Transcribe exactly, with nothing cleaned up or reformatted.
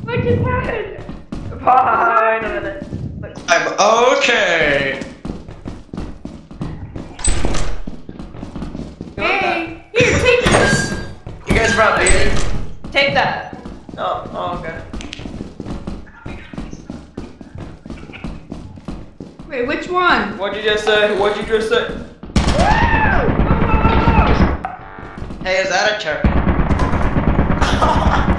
What just happened? Fine. I'm okay. Hey, here, take this. You guys brought beer? Take that. Oh, oh, okay. Wait, which one? What'd you just say? What'd you just say? Hey, is that a turkey?